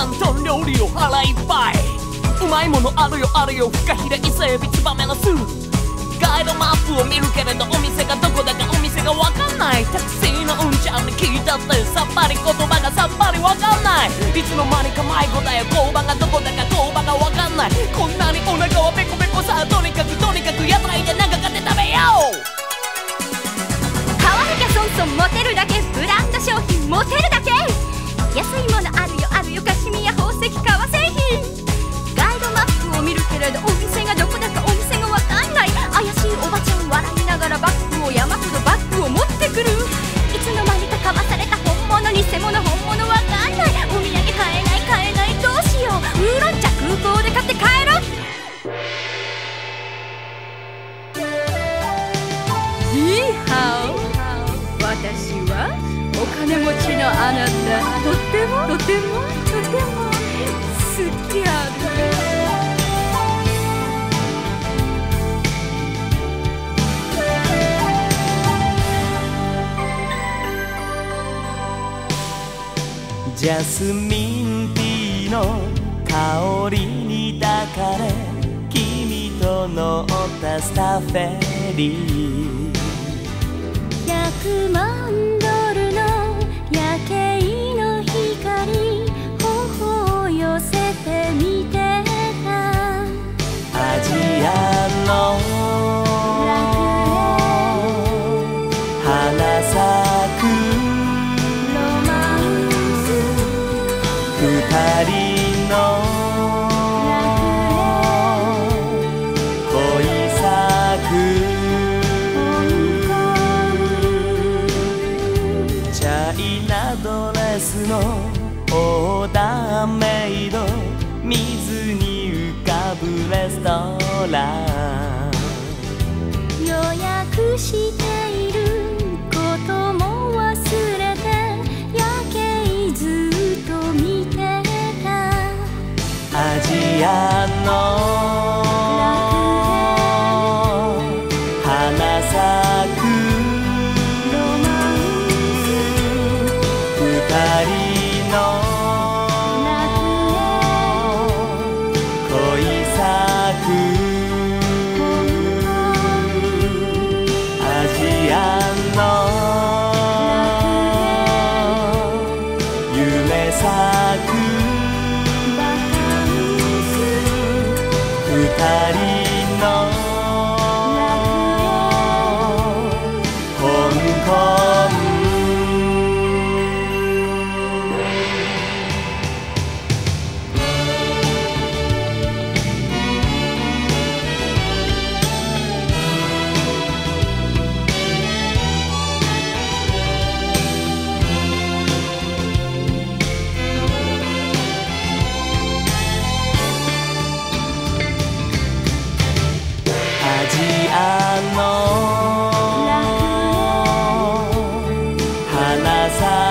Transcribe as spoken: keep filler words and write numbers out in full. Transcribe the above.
広東料理を腹いっぱいうまいものあるよあるよフカヒレ伊勢エビツバメの巣ガイドマップを見るけれどお店がどこだかお店がわかんないタクシーのうんちゃんに聞いたってさっぱり言葉がさっぱりわかんないいつの間にか迷子だよ工場がどこだか工場がわかんないこんなにお腹はペコペコさとにかくとにかく屋台で何か買って食べよう買わなきゃ損損モテるだけブランド商品モテるだけ安いものあるよあるよカシミヤ宝石革製品ガイドマップを見るけれどお店がどこだかお店がわかんない怪しいおばちゃん笑いながらバッグを山ほどバッグを持ってくるいつの間にかかまされた本物偽物本物わかんないお土産買えない買えないどうしようウーロン茶空港で買って帰ろうニーハオ私はお金持ちのあなたとってもとてもとても好きあるジャスミンティーの香りに抱かれ君と乗ったスタフェリーひゃくまんドルの夜景の光頬を寄せてみてたアジアの花咲く二人の恋咲くチャイナドレスのオーダーメイド水に浮かぶレストラン予約していることも忘れて夜景ずっと見てたアジアの花咲く二人の恋咲くアジアの夢咲く二人の香港アジアの花咲く